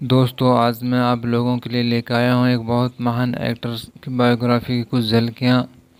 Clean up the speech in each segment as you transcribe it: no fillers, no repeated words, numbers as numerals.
दोस्तों, आज मैं आप लोगों के लिए लेकर आया हूँ एक बहुत महान एक्टर की बायोग्राफी की कुछ झलकियाँ,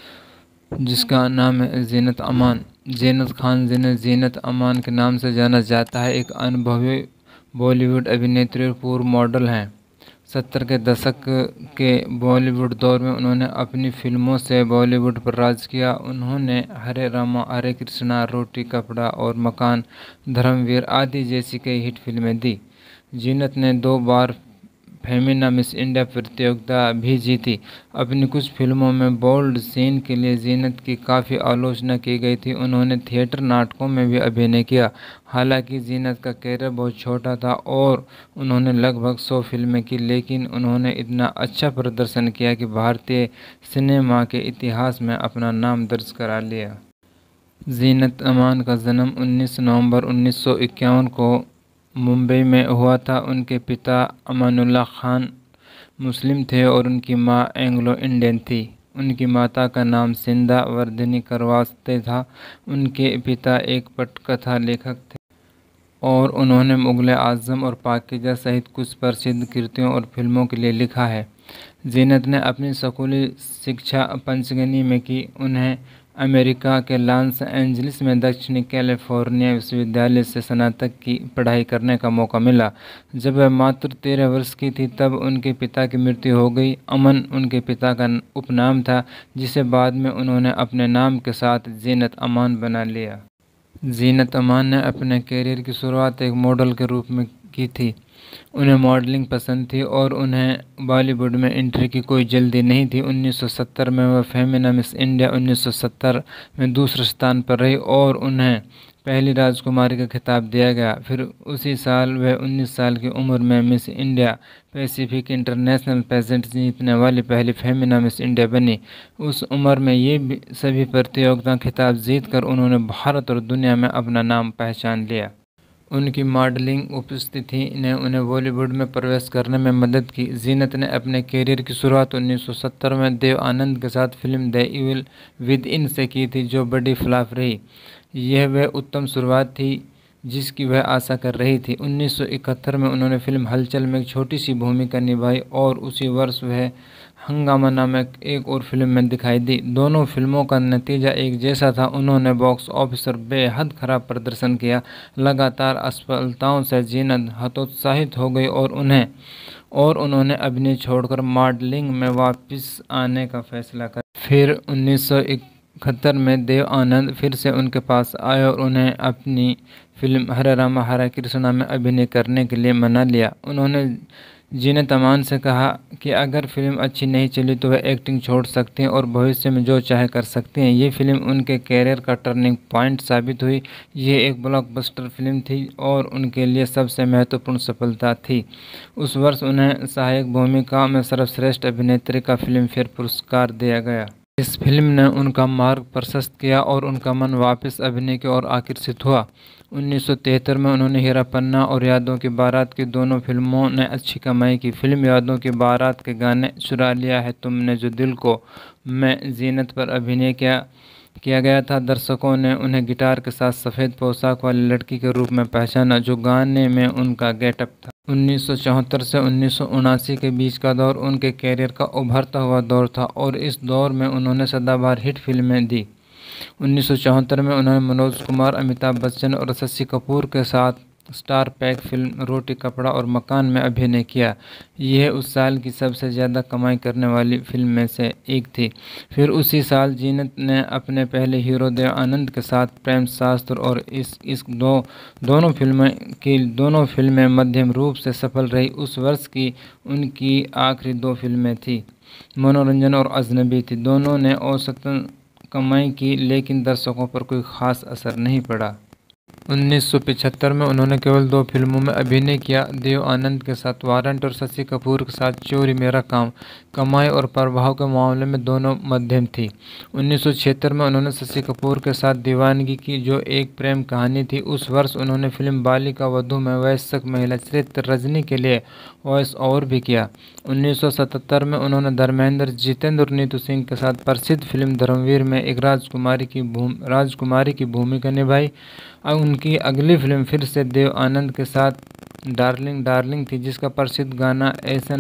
जिसका नाम है जीनत अमान। जीनत खान, जिन्हें जीनत अमान के नाम से जाना जाता है, एक अनुभवी बॉलीवुड अभिनेत्री और पूर्व मॉडल हैं। 70 के दशक के बॉलीवुड दौर में उन्होंने अपनी फिल्मों से बॉलीवुड पर राज किया। उन्होंने हरे रामा, हरे कृष्णा, रोटी कपड़ा और मकान, धर्मवीर आदि जैसी कई हिट फिल्में दी। जीनत ने 2 बार फेमिना मिस इंडिया प्रतियोगिता भी जीती। अपनी कुछ फिल्मों में बोल्ड सीन के लिए जीनत की काफ़ी आलोचना की गई थी। उन्होंने थिएटर नाटकों में भी अभिनय किया। हालांकि जीनत का कैरियर बहुत छोटा था और उन्होंने लगभग 100 फिल्में की, लेकिन उन्होंने इतना अच्छा प्रदर्शन किया कि भारतीय सिनेमा के इतिहास में अपना नाम दर्ज करा लिया। जीनत अमान का जन्म 19 नवंबर 1951 को मुंबई में हुआ था। उनके पिता अमानुल्लाह खान मुस्लिम थे और उनकी मां एंग्लो इंडियन थी। उनकी माता का नाम सिंधा वर्धिनी करवास्ते था। उनके पिता एक पटकथा लेखक थे और उन्होंने मुगल आजम और पाकीज़ा सहित कुछ प्रसिद्ध कृतियों और फिल्मों के लिए लिखा है। जीनत ने अपनी स्कूली शिक्षा पंचगनी में की। उन्हें अमेरिका के लॉस एंजलिस में दक्षिणी कैलिफोर्निया विश्वविद्यालय से स्नातक की पढ़ाई करने का मौका मिला। जब वह मात्र 13 वर्ष की थी तब उनके पिता की मृत्यु हो गई। अमन उनके पिता का उपनाम था, जिसे बाद में उन्होंने अपने नाम के साथ जीनत अमान बना लिया। जीनत अमान ने अपने कैरियर की शुरुआत एक मॉडल के रूप में की थी। उन्हें मॉडलिंग पसंद थी और उन्हें बॉलीवुड में एंट्री की कोई जल्दी नहीं थी। 1970 में वह फेमिना मिस इंडिया 1970 में दूसरे स्थान पर रही और उन्हें पहली राजकुमारी का खिताब दिया गया। फिर उसी साल वह 19 साल की उम्र में Miss India Pacific International pageant जीतने वाली पहली फेमिना मिस इंडिया बनी। उस उम्र में ये सभी प्रतियोगिता खिताब जीतकर उन्होंने भारत और दुनिया में अपना नाम पहचान लिया। उनकी मॉडलिंग उपस्थिति ने उन्हें बॉलीवुड में प्रवेश करने में मदद की। जीनत ने अपने कैरियर की शुरुआत 1970 में देव आनंद के साथ film the evil within से की थी, जो बड़ी फ्लॉप रही। यह वह उत्तम शुरुआत थी जिसकी वह आशा कर रही थी। 1971 में उन्होंने फिल्म हलचल में एक छोटी सी भूमिका निभाई और उसी वर्ष वह हंगामा नामक एक और फिल्म में दिखाई दी। दोनों फिल्मों का नतीजा एक जैसा था। उन्होंने बॉक्स ऑफिस पर बेहद खराब प्रदर्शन किया। लगातार असफलताओं से जीनत हतोत्साहित हो गई और उन्होंने अभिनय छोड़कर मॉडलिंग में वापस आने का फैसला कर। फिर 1971 में देव आनंद फिर से उनके पास आए और उन्हें अपनी फिल्म हरे रामा हरे कृष्णा में अभिनय करने के लिए मना लिया। उन्होंने जीनत अमान से कहा कि अगर फिल्म अच्छी नहीं चली तो वह एक्टिंग छोड़ सकती हैं और भविष्य में जो चाहे कर सकती हैं। ये फिल्म उनके कैरियर का टर्निंग पॉइंट साबित हुई। ये एक ब्लॉकबस्टर फिल्म थी और उनके लिए सबसे महत्वपूर्ण सफलता थी। उस वर्ष उन्हें सहायक भूमिका में सर्वश्रेष्ठ अभिनेत्री का फिल्मफेयर पुरस्कार दिया गया। इस फिल्म ने उनका मार्ग प्रशस्त किया और उनका मन वापस अभिनय की ओर आकर्षित हुआ। 1973 में उन्होंने हीरा पन्ना और यादों की बारात की दोनों फिल्मों ने अच्छी कमाई की। फिल्म यादों की बारात के गाने चुरा लिया है तुमने जो दिल को में जीनत पर अभिनय किया गया था। दर्शकों ने उन्हें गिटार के साथ सफ़ेद पोशाक वाली लड़की के रूप में पहचाना, जो गाने में उनका गेटअप था। 1974 से 1979 के बीच का दौर उनके कैरियर का उभरता हुआ दौर था और इस दौर में उन्होंने सदाबहार हिट फिल्में दी। 1974 में उन्होंने मनोज कुमार, अमिताभ बच्चन और शशि कपूर के साथ स्टार पैक फिल्म रोटी कपड़ा और मकान में अभिनय किया। यह उस साल की सबसे ज़्यादा कमाई करने वाली फिल्म में से एक थी। फिर उसी साल जीनत ने अपने पहले हीरो देव आनंद के साथ प्रेम शास्त्र और दोनों फिल्में मध्यम रूप से सफल रही। उस वर्ष की उनकी आखिरी 2 फिल्में थी मनोरंजन और अजनबी थी। दोनों ने औसतन कमाई की, लेकिन दर्शकों पर कोई खास असर नहीं पड़ा। 1975 में उन्होंने केवल 2 फिल्मों में अभिनय किया, देव आनंद के साथ वारंट और शशि कपूर के साथ चोरी मेरा काम। कमाई और प्रभाव के मामले में दोनों मध्यम थी। 1976 में उन्होंने शशि कपूर के साथ दीवानगी की, जो एक प्रेम कहानी थी। उस वर्ष उन्होंने फिल्म बालिका वधू में वयस्क महिला चरित्र रजनी के लिए वॉइस ओवर भी किया। 1977 में उन्होंने धर्मेंद्र, जितेंद्र और नीतू सिंह के साथ प्रसिद्ध फिल्म धर्मवीर में एक राजकुमारी की भूमिका निभाई। उनकी अगली फिल्म फिर से देव आनंद के साथ डार्लिंग डार्लिंग थी, जिसका प्रसिद्ध गाना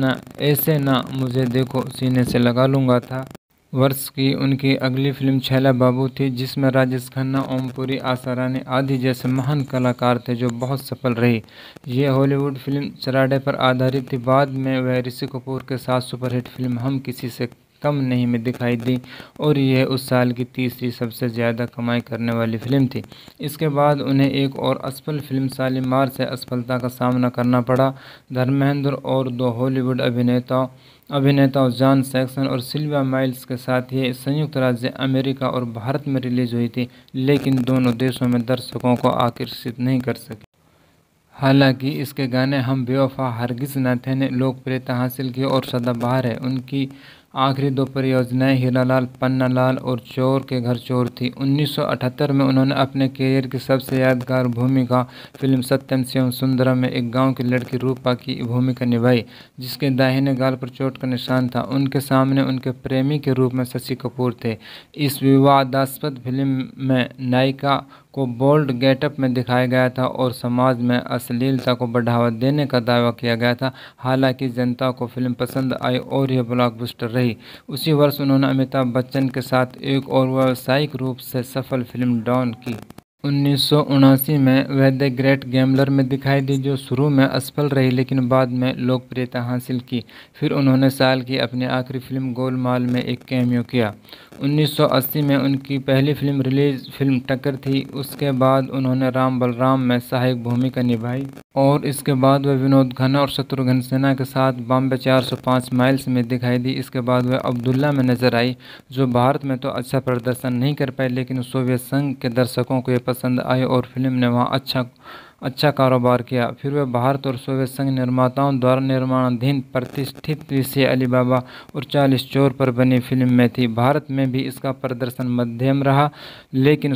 ऐसे ना मुझे देखो सीने से लगा लूँगा था। वर्ष की उनकी अगली फिल्म छैला बाबू थी, जिसमें राजेश खन्ना, ओमपुरी, आशा रानी आदि जैसे महान कलाकार थे, जो बहुत सफल रही। ये हॉलीवुड फिल्म चराडे पर आधारित थी। बाद में वह ऋषि कपूर के साथ सुपरहिट फिल्म हम किसी से कम नहीं में दिखाई दी और यह उस साल की तीसरी सबसे ज़्यादा कमाई करने वाली फिल्म थी। इसके बाद उन्हें एक और असफल फिल्म शालीमार से असफलता का सामना करना पड़ा। धर्मेंद्र और दो हॉलीवुड अभिनेताओं जॉन सैक्सन और सिल्विया माइल्स के साथ ये संयुक्त राज्य अमेरिका और भारत में रिलीज हुई थी, लेकिन दोनों देशों में दर्शकों को आकर्षित नहीं कर सकी। हालांकि इसके गाने हम बेवफा, हरगिज़ ना थे ने लोकप्रियता हासिल की और सदाबहार है। उनकी आखिरी दो परियोजनाएं हीरालाल पन्नालाल और चोर के घर चोर थी। 1978 में उन्होंने अपने करियर की सबसे यादगार भूमिका फिल्म सत्यम शिवम सुंदरम में एक गांव की लड़की रूपा की भूमिका निभाई, जिसके दाहिने गाल पर चोट का निशान था। उनके सामने उनके प्रेमी के रूप में शशि कपूर थे। इस विवादास्पद फिल्म में नायिका को बोल्ड गेटअप में दिखाया गया था और समाज में अश्लीलता को बढ़ावा देने का दावा किया गया था। हालांकि जनता को फिल्म पसंद आई और यह ब्लॉकबस्टर रही। उसी वर्ष उन्होंने अमिताभ बच्चन के साथ एक और व्यावसायिक रूप से सफल फिल्म डॉन की 1979 में वह द ग्रेट गैम्बलर में दिखाई दी, जो शुरू में असफल रही लेकिन बाद में लोकप्रियता हासिल की। फिर उन्होंने साल की अपनी आखिरी फिल्म गोलमाल में एक कैमियो किया। 1980 में उनकी पहली फिल्म रिलीज फिल्म टक्कर थी। उसके बाद उन्होंने राम बलराम में सहायक भूमिका निभाई और इसके बाद वह विनोद खन्ना और शत्रुघ्न सिन्हा के साथ बॉम्बे 405 माइल्स में दिखाई दी। इसके बाद वह अब्दुल्ला में नजर आई, जो भारत में तो अच्छा प्रदर्शन नहीं कर पाई, लेकिन सोवियत संघ के दर्शकों को यह पसंद आई और फिल्म ने वहां अच्छा कारोबार किया। फिर वह भारत और सोवियत संघ निर्माताओं द्वारा निर्माणाधीन प्रतिष्ठित विषय अली बाबा और 40 चोर पर बनी फिल्म में थी। भारत में भी इसका प्रदर्शन मध्यम रहा, लेकिन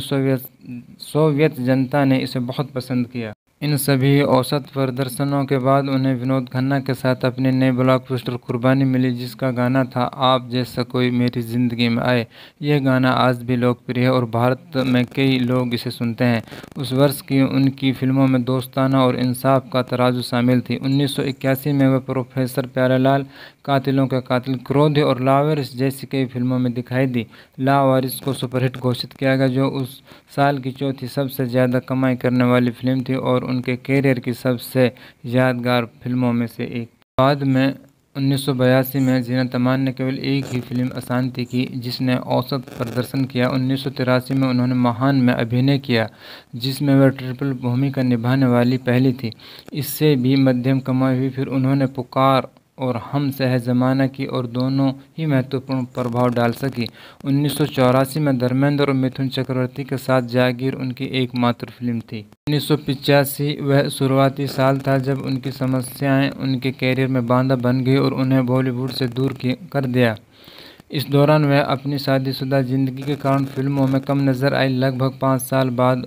सोवियत जनता ने इसे बहुत पसंद किया। इन सभी औसत प्रदर्शनों के बाद उन्हें विनोद खन्ना के साथ अपने नए ब्लॉकबस्टर कुर्बानी मिली, जिसका गाना था आप जैसा कोई मेरी ज़िंदगी में आए। यह गाना आज भी लोकप्रिय है और भारत में कई लोग इसे सुनते हैं। उस वर्ष की उनकी फिल्मों में दोस्ताना और इंसाफ का तराजू शामिल थी। 1981 में वह प्रोफेसर प्यारेलाल, कातिलों के कातिल, क्रोध और लावारिस जैसी कई फिल्मों में दिखाई दी। लावारिस को सुपरहिट घोषित किया गया, जो उस साल की चौथी सबसे ज़्यादा कमाई करने वाली फिल्म थी और उनके कैरियर की सबसे यादगार फिल्मों में से एक। बाद में 1982 में जीनत अमान ने केवल एक ही फिल्म अशांति की, जिसने औसत प्रदर्शन किया। 1983 में उन्होंने महान में अभिनय किया, जिसमें वह ट्रिपल भूमिका निभाने वाली पहली थी। इससे भी मध्यम कमाई हुई। फिर उन्होंने पुकार और हम है ज़माना की और दोनों ही महत्वपूर्ण प्रभाव डाल सकी। 1984 में धर्मेंद्र और मिथुन चक्रवर्ती के साथ जागीर उनकी एकमात्र फिल्म थी। 1985 वह शुरुआती साल था जब उनकी समस्याएं उनके कैरियर में बाधा बन गई और उन्हें बॉलीवुड से दूर कर दिया। इस दौरान वह अपनी शादीशुदा जिंदगी के कारण फिल्मों में कम नजर आई। लगभग 5 साल बाद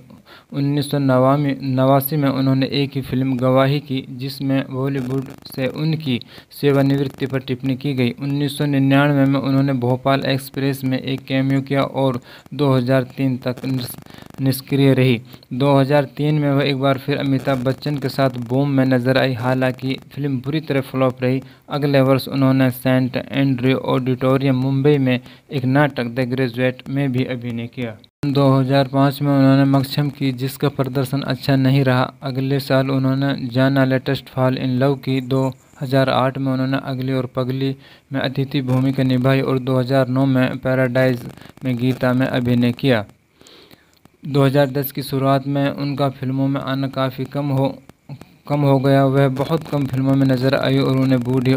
1989 में उन्होंने एक ही फिल्म गवाही की, जिसमें बॉलीवुड से उनकी सेवानिवृत्ति पर टिप्पणी की गई। 1999 में उन्होंने भोपाल एक्सप्रेस में एक कैमियो किया और 2003 तक निष्क्रिय रही। 2003 में वह एक बार फिर अमिताभ बच्चन के साथ बूम में नजर आई। हालांकि फिल्म बुरी तरह फ्लॉप रही। अगले वर्ष उन्होंने सेंट एंड्रयू ऑडिटोरियम मुंबई में एक नाटक द ग्रेजुएट में भी अभिनय किया। 2005 में उन्होंने मक्षम की, जिसका प्रदर्शन अच्छा नहीं रहा। अगले साल उन्होंने जाना लेटेस्ट फॉल इन लव की। 2008 में उन्होंने अगली और पगली में अतिथि भूमिका निभाई और 2009 में पैराडाइज में गीता में अभिनय किया। 2010 की शुरुआत में उनका फिल्मों में आना काफ़ी कम हो गया। वह बहुत कम फिल्मों में नजर आई और उन्हें बूढ़ी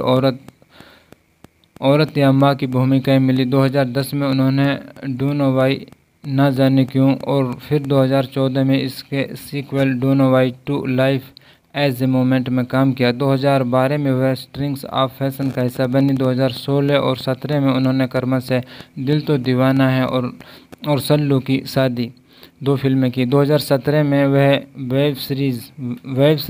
औरत या माँ की भूमिकाएं मिली। 2010 में उन्होंने डूनो वाई ना जाने क्यों और फिर 2014 में इसके sequel dunno Y two life is a moment में काम किया। 2012 में वह स्ट्रिंग्स ऑफ फैशन का हिस्सा बनी। 2016 और 2017 में उन्होंने कर्मा से दिल तो दीवाना है और सल्लू की शादी 2 फिल्में की। 2017 में वह वेब सीरीज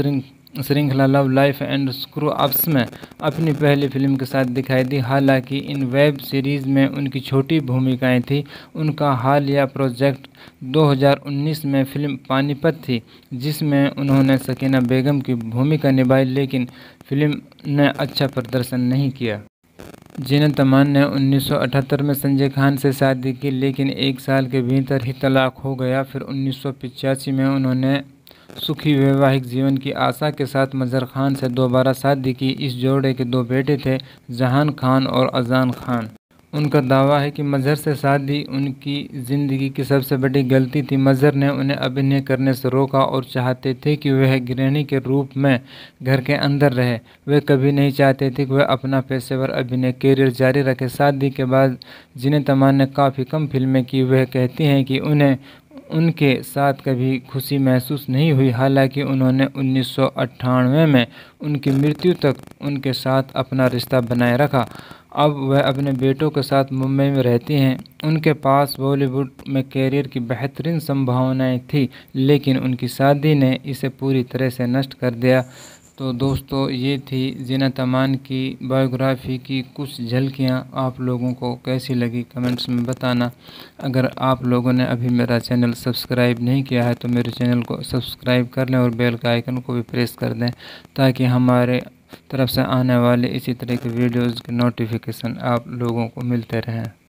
श्रृंखला love life and screw ups में अपनी पहली फिल्म के साथ दिखाई दी। हालांकि इन वेब सीरीज़ में उनकी छोटी भूमिकाएं थीं। उनका हालिया प्रोजेक्ट 2019 में फिल्म पानीपत थी, जिसमें उन्होंने सकीना बेगम की भूमिका निभाई, लेकिन फिल्म ने अच्छा प्रदर्शन नहीं किया। जीनत अमान ने 1978 में संजय खान से शादी की, लेकिन एक साल के भीतर ही तलाक हो गया। फिर 1985 में उन्होंने सुखी वैवाहिक जीवन की आशा के साथ मजहर खान से दोबारा शादी की। इस जोड़े के 2 बेटे थे, जहान खान और अजान खान। उनका दावा है कि मजहर से शादी उनकी ज़िंदगी की सबसे बड़ी गलती थी। मजहर ने उन्हें अभिनय करने से रोका और चाहते थे कि वह गृहिणी के रूप में घर के अंदर रहे। वे कभी नहीं चाहते थे कि वह अपना पेशेवर अभिनय करियर जारी रखे। शादी के बाद जीनत अमान ने काफ़ी कम फिल्में की। वह कहती हैं कि उन्हें उनके साथ कभी खुशी महसूस नहीं हुई। हालांकि उन्होंने 1998 में उनकी मृत्यु तक उनके साथ अपना रिश्ता बनाए रखा। अब वह अपने बेटों के साथ मुंबई में रहती हैं। उनके पास बॉलीवुड में कैरियर की बेहतरीन संभावनाएं थी, लेकिन उनकी शादी ने इसे पूरी तरह से नष्ट कर दिया। तो दोस्तों, ये थी जीनत अमान की बायोग्राफी की कुछ झलकियाँ। आप लोगों को कैसी लगी कमेंट्स में बताना। अगर आप लोगों ने अभी मेरा चैनल सब्सक्राइब नहीं किया है तो मेरे चैनल को सब्सक्राइब कर लें और बेल का आइकन को भी प्रेस कर दें, ताकि हमारे तरफ से आने वाले इसी तरह के वीडियोज़ के नोटिफिकेशन आप लोगों को मिलते रहें।